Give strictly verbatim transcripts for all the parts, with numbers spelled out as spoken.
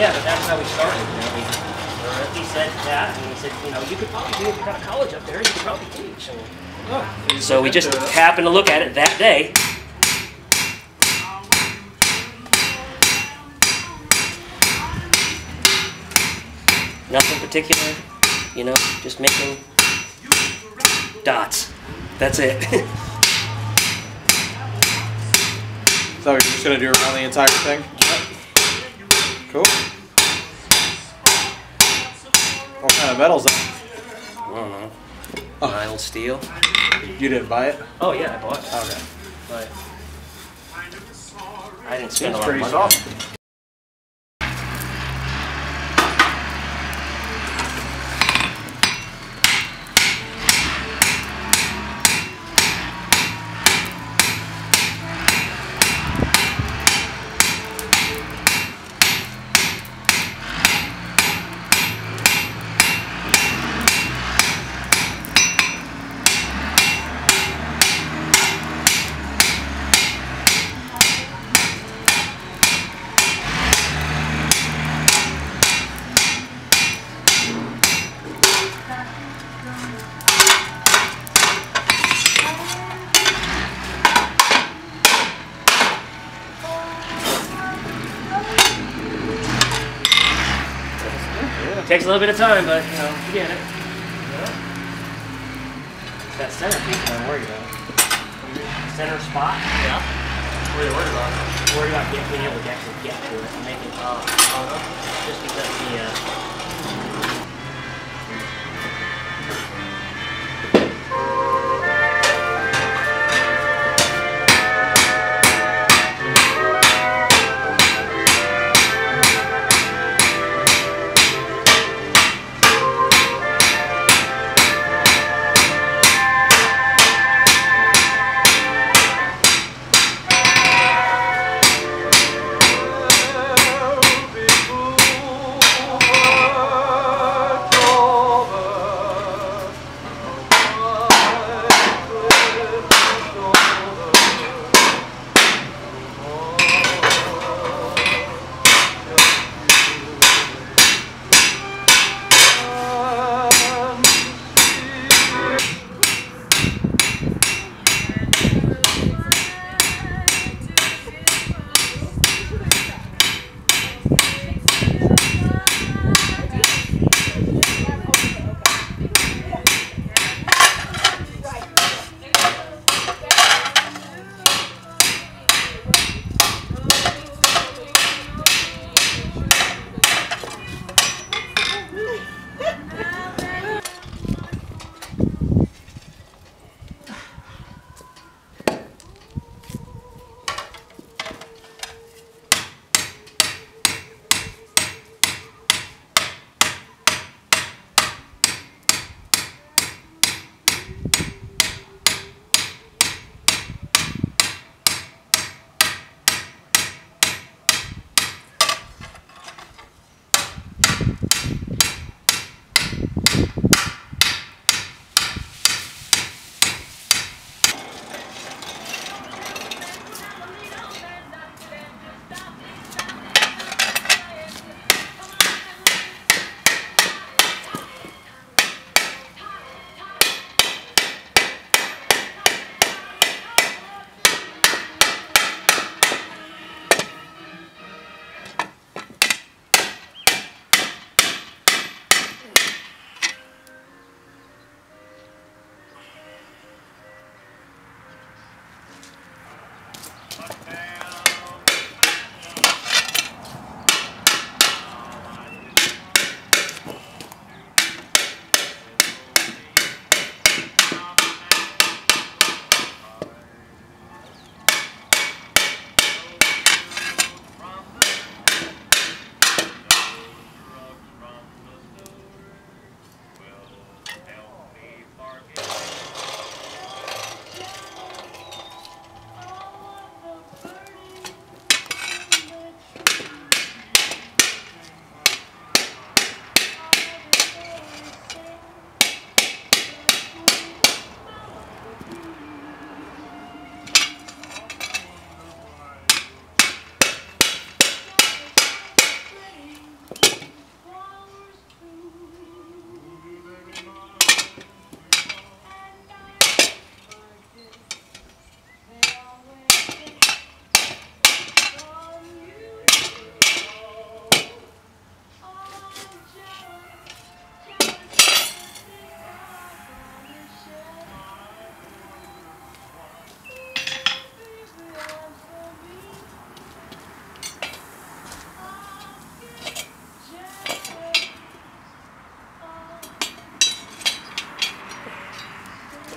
Yeah, but that's how we started. You know, we, uh, he said that, and he said, you know, you could probably do if you got a college up there, you could probably teach. And, oh, so we just happened to look at it that day. Nothing particular, you know, just making dots. That's it. So you're just going to do around the entire thing? Yep. Cool. What kind of metal's that? I don't know. Oh. Alec Steele. You didn't buy it? Oh yeah, I bought it. Okay. But I didn't spend Seems a lot pretty of money. soft. Takes a little bit of time, but you know, you get it. Yeah. It's that center piece I'm worried about. Center spot? Yeah. What are you worried about? I'm worried about being able to actually get to it and make it uh, uh, just because of the uh,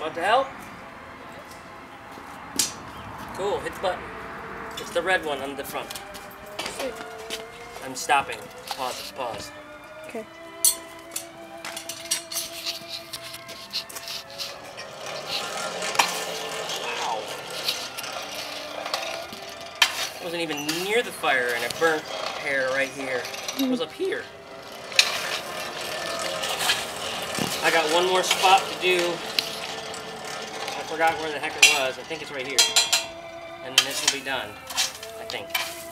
Want to help? Cool, hit the button. It's the red one on the front. I'm stopping. Pause, pause. Okay. Wow. I wasn't even near the fire and it burnt hair right here. It was up here. I got one more spot to do. I forgot where the heck it was. I think it's right here. And then this will be done, I think.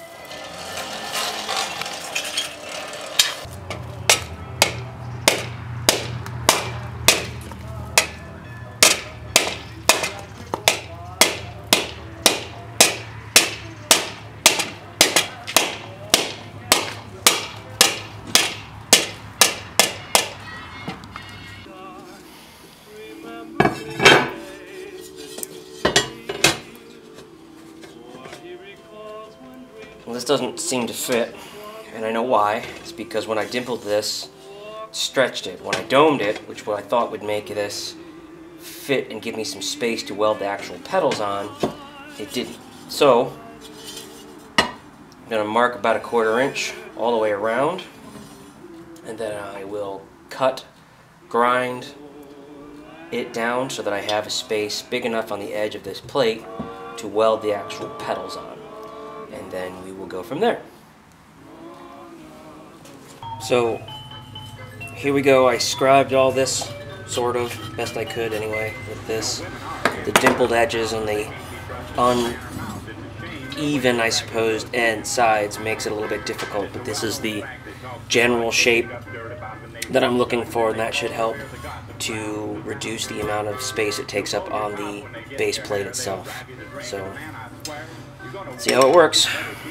Well, this doesn't seem to fit, and I know why. It's because when I dimpled this, stretched it. When I domed it, which what I thought would make this fit and give me some space to weld the actual pedals on, it didn't. So, I'm going to mark about a quarter inch all the way around, and then I will cut, grind it down so that I have a space big enough on the edge of this plate to weld the actual pedals on. And then we will go from there. So here we go. I scribed all this, sort of, best I could anyway, with this. The dimpled edges and the uneven, I suppose, end sides makes it a little bit difficult, but this is the general shape that I'm looking for, and that should help to reduce the amount of space it takes up on the base plate itself. So, see how it works.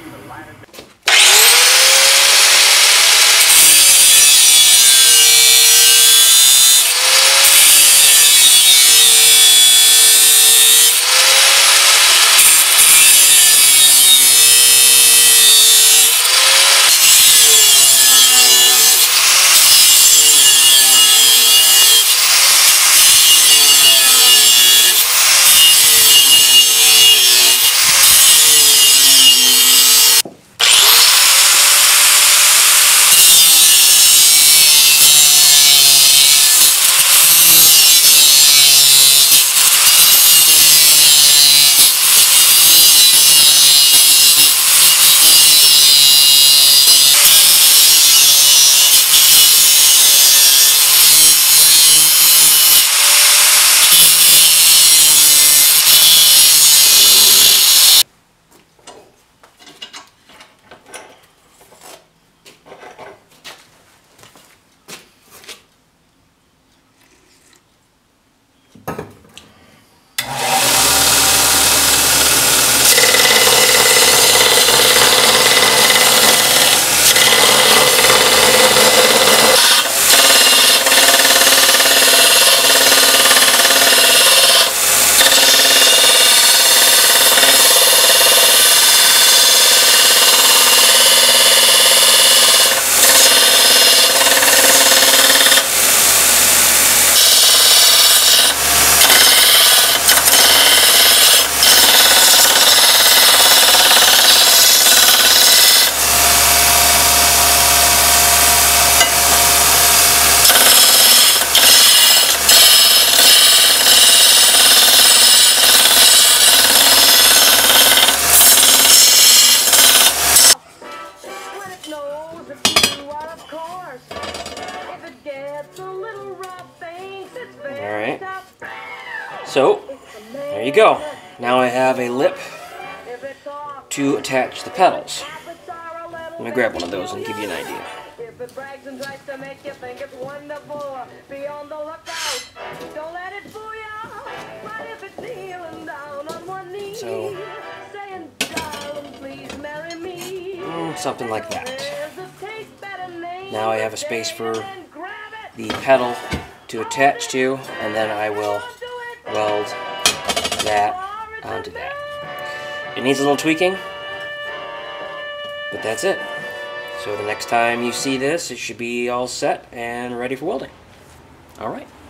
Alright, so there you go. Now I have a lip to attach the pedals. Let me grab one of those and give you an idea. So, mm, something like that. Now I have a space for the pedal to attach to, and then I will weld that onto that. It needs a little tweaking, but that's it. So the next time you see this, it should be all set and ready for welding. Alright.